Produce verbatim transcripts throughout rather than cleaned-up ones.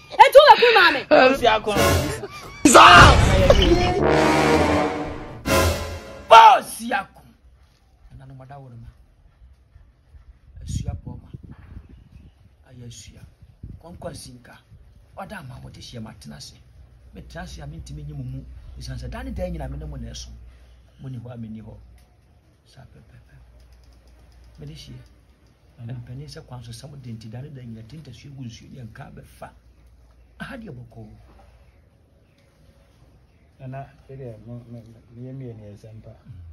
E tu ga ku mame. Si akon. Isa! Boss yakon. Na no mada wo ma. Asua poma. Ayasua. Konkwa sinka. Oda ma wo te hie matena se. Metena se amintimi nyimu mu. Isansa dane dan nyina me ne mo na eso. Mo ni ho ameni ho. Sa pepepe. Me de hie. Na mpani se kwanso sam denti dane dan nyina tinta su egu nsu ni nka be fa. Aha de boko. Ana ele mo me me me ni esempa.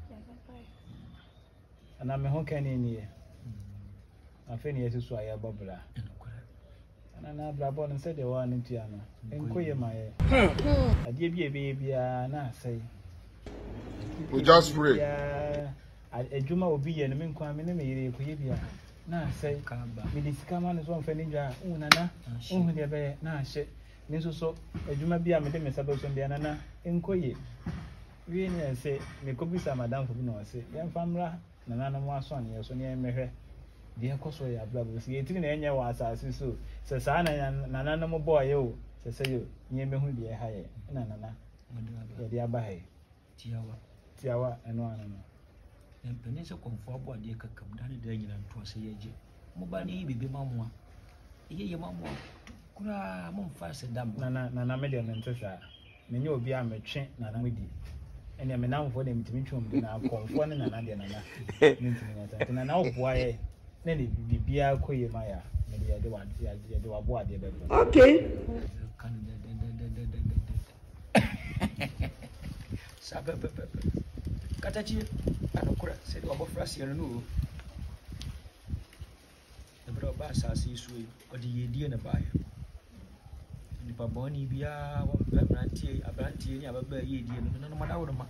Ana me ho kan ni ni. Afa ni yesu aya babla. Ana na brabo no se de wa ni tia no. Enkoye maye. Ade bia bia bia na asai. We just pray. Ya adwuma obi ye no me nkwa me ne me yire ekoye bia na asai ka ba. Me disika ma no so mfa ni dwa unana. Unhu de be na ahye. Me so so adwuma bia me de me sabo so bia na enkoye. Wie ni ese me kobisa madam fo bi no ase. Ye mfamra na nana mo aso an ye so ne emehwe. De ekoso ya blabo si etiri na enye wa asase so. Se sa na nana mo boy yo. Se se yo nye mehu de ha ye. Na nana. Ye de aba he. Tiawa. Tiawa eno ana no. Mpani se konfo abo ade kakam dane dan nyina nto se yeje. Mo ba ni bibi mamwa. Iye ye mamwa. Kura mo mfa se dam. Nana nana me de no ntesa. Me nye obi a metwe nana me di. Ene me namfo de mitimi twom de na konfo ne nana de nana. Ntimi nyata. Nana oboa ye. Na ne bibia koye maya. Me de de wa de de wa bo ade be. Okay. Sabe pepe. Katachi anokura se de obofra se no. E bro ba asase su e odi yedie na bae. Nipa boni bia wo abrantie abrantie ni ababa yedie no no mada wo ma.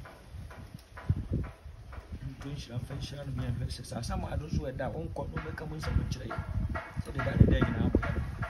Ntunshira fanshira no bia fa se asama ado so e da won ko no beka mun se mo kire. Se de da de da nyina abo.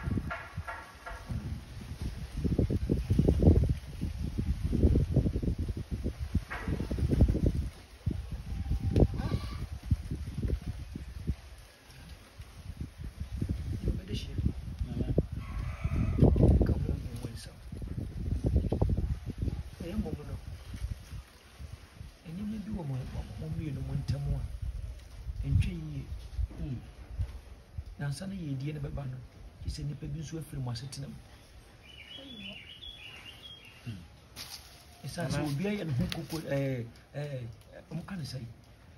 Sana ye die ne beba no kise nipa bi nso afiri mo asetenam esa so obi aye no kokko eh eh mo kan sai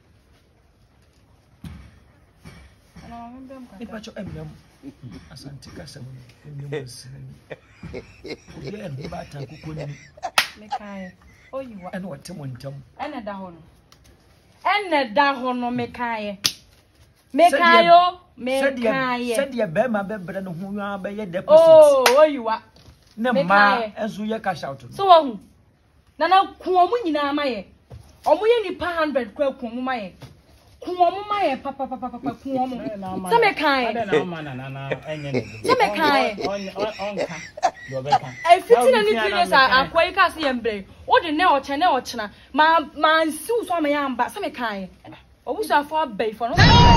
ana mo mbem ka nipa cho emem asante kasa mo emem sin obi aye no ba ta kokko ni me kai oyiwa ene wote mo ntam ene da ho no ene da ho no me kai me kayo Mekaye. Said ye be ma be bre no ho ya be ye deposit. Oh, oyiwa. Ne ma enso ye cash out. So wahu. Na na kuomu nyina amaye. Omu ye nipa one hundred kwa kuomu maye. Kuomu maye papa papa papa kuomu. Se mekaye. Ada na ma na na enye ne. Se mekaye. Onka. Do be kan. E fiti na ni three sa akwai ka se yembre. Wo de ne o che ne o chena. Ma ma nsiu so ma ya mba. Se mekaye. Obusa for bay for no.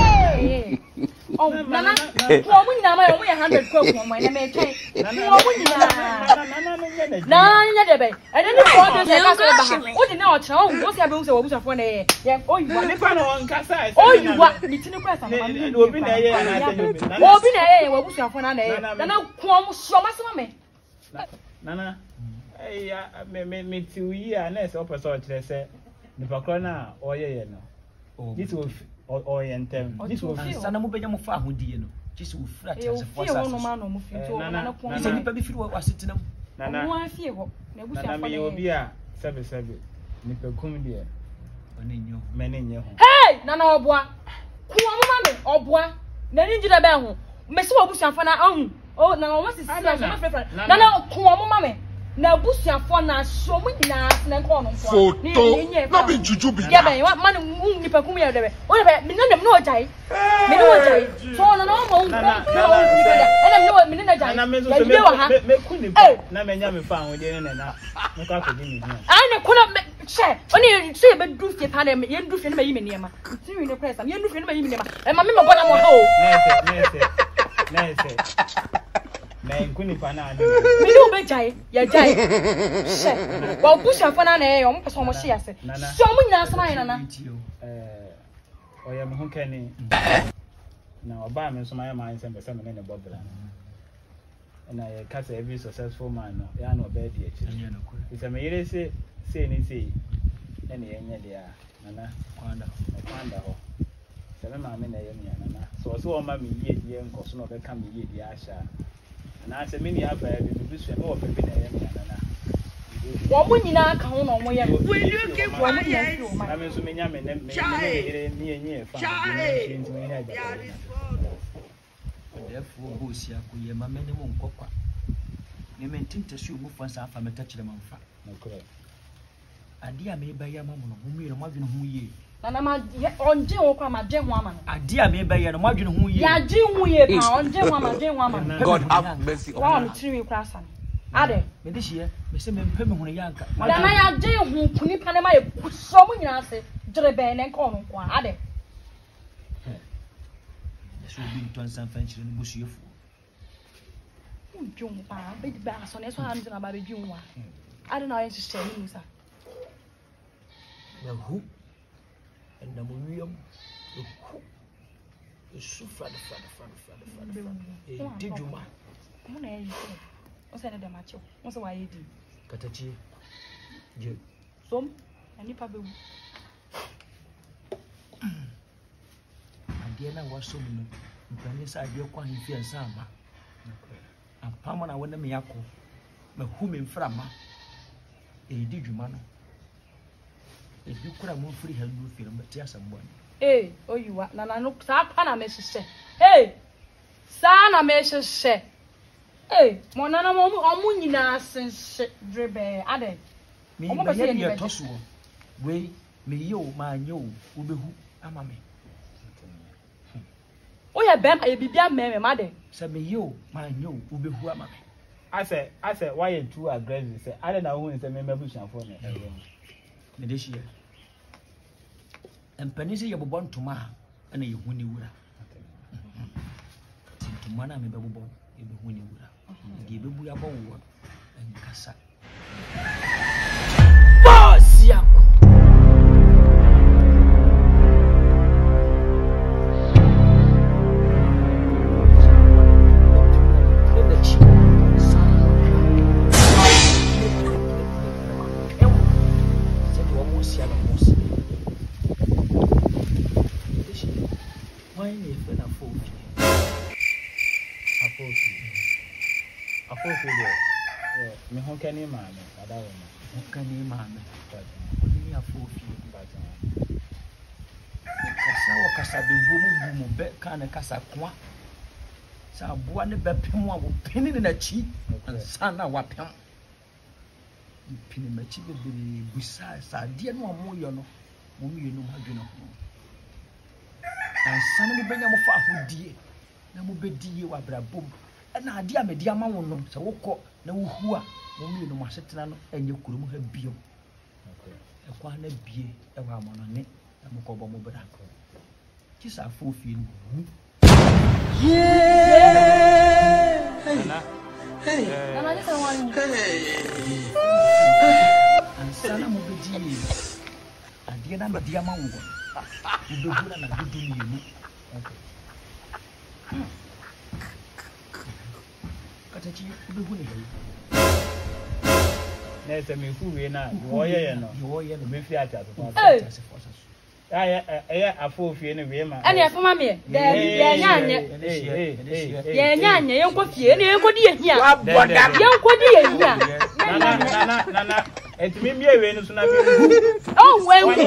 Oh, nana, kuomu nyina ma omu ye one hundred kwa kuomu na me twen. Kuomu nyina. Na nya de be. E de ni for de se ka se ba. O de na o chira o wo se be se obusa for na ye. Ye oyiwa. Me fa no onka sai. Oyiwa, ni tini kwa sa ma. Obi na ye na ate obi. Obi na ye obusa for na na ye. Nana kuomu so ma se ma me. Nana. Eh ya me me me ti uyi a na se o person o kire se nipa kro na o ye ye no. This will orient this will sana mo benya mo fa ahodie no this will flat as a force no ma no mo fi to na ko se nipa bi firi wo asetenam nana mo afie ho na ebusu afọ na me obi a sebe sebe nipa kum de oni nyo me ne nye ho hey nana oboa ku omo ma me oboa na ni njira be ho me se obusu afọ na ahu o na o wasi si na so frefra nana ku omo ma me na busu afọ na so mu nyina na ko no mpo no be juju bi ya be man nipa kum ya de be o de be me no no ojai me no ojai so na no mo nko ena me no me na jai na me so so me ku nipa na me nya me fa ho de ne na me ka ko di ni ha ai ne ko na she oni so be du fie pa na me ye du fie na me yi me niema ti wi no press am ye du fie na me yi me niema e ma me me bona mo ho nese nese nese na nkuni pa na ade me do be jai ya jai she wa busha fa na na e o mo person mo hye ase so mo nyina so na na eh oya me hu kani na oba me so ma ya ma nse be se me ne bobla na ye kasa every successful man no ya no be di echi ise me yire se se ni se na ne yenye dia nana kwanda kwanda ho se me ma me na ye me nana so so o ma me yie die nko so no be ka me yie die asha na se me ni aba e bi bi so me wo pepe na ye me nana wo mo nyina ka ho no mo ye Will you give wo mo my nyina yes? fi o ma na me so me nya me ne me yire ni yenye fa ni nti me nya There ba is one. Therefore, go see a queer mamma won't cock. You mean tint as you move for some from a touch of manfa. no correct A dear may buy a mamma whom you are margin who ye. na na ma on je wo kwa ma je ho ama A dear may buy a margin who ye. ya je hu ye pa on je ho ama je ho ama God have mercy wa on on us. tiri kra san ade But this year, Miss Pemmy when a yanka. da na ya je hu kuni pa na ma ye so mo nyina ase jere be ne nko no kwa ade This will be to some French in the bush you fool. unjum pa be di ba so ne so ha na ba be dwum wa ade na ye hye ni sa The who and the William, the who is so fat, fat, fat, fat, fat. Did you, ma? mo na ye so o se ne de ma che o se wa ye di Katachi, you. som ani pa be wu And the other was so many. Pennies I do quite fear and samba. And Pamana when the Miyako, but whom in Frama, a did you, man. If you could have more free hell, you feel, but yes, someone. eh o you wa na na no sa pa na me hye hey sa na me hye eh mo na na mo mo nyina sense drebe ade Me, Omo my pese head ni near beje. Tosu. Way, me yo, man, yo, Ubehu, Amame. o ye bem e bibia me me ma de Said me yo, man, yo, Ubehu, Amame. I say I say why you too aggressive say I don't know who is a member bush and for me Me this year. And Penny say you're born to ma, and you win you would. To mana me babu, you be winning wood. Give a booyah board and Cassa. Boss, ya. Afofi de me ho kani ma me ada wo ma Can you, mamma? Only a four feet. Cassa or Cassa, the woman who bet can a Cassa qua. So one bepim will pin in a cheek and son a wapam. Pin a cheek besides, I dear no more, you know, whom you know how you know. And son will bring them off who dear. No more bed dear, boom. And I dear me, dear mamma, so walk no who are. Only no masetano and you could have bio. A quana bee, a woman on it, and Mokobo Mobra. Kiss our full feeling. na na na just one And Sana Mobidi. And the other Diamond. You do good and a good you. Cut at you, you do na ese me fu we na wo ye ye no you are me fi ata so eh ya ya afofie ne we ma ene efoma me de de nyanye ye nyanye ye nko fie ne ye nkodi ye hia ye nkodi ye hia na na na na na etimi mi ewe no so na mi oh we nko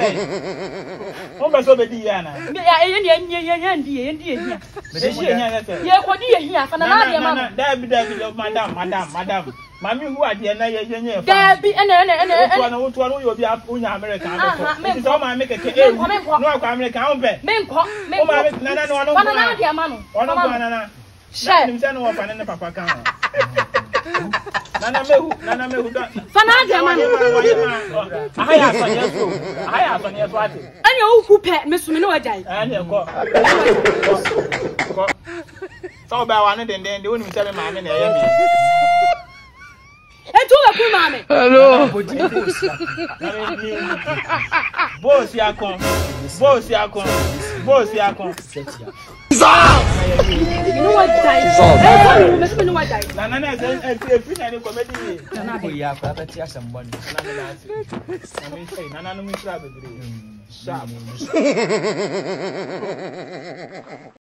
o ba so be di ya na ya ye ne ye ye ye ndi ye ndi ye hia me de ye nya na ye kodi ye hia fa na na de ma na da bi da bi madam madam madam mami hu ade na ye ye nya fa da bi ene ene ene ene no to no yo bi unya America na ko so ma me keke e no akwa America ho be me nko me o ma na na no no fa na na de ma no ono kwa na na she nim se no wo fa ne papa kan ho nana mehu nana mehu da fa na de ma no ahaya so ne so ahaya so ne so ate ene o ku pe me so me no wajai ane ko ko So ba wa no den den de woni mse me maame na eye me. E tu ga ku maame. Hello. Boss ya kon. Boss ya kon. Boss ya kon. You know what die? Eh, come you me know what die. Na na na e fi na ni comedy. Na na ko ya ko abeti asambon. Na na na. Na me say na na no mi tra bebre. Sharp.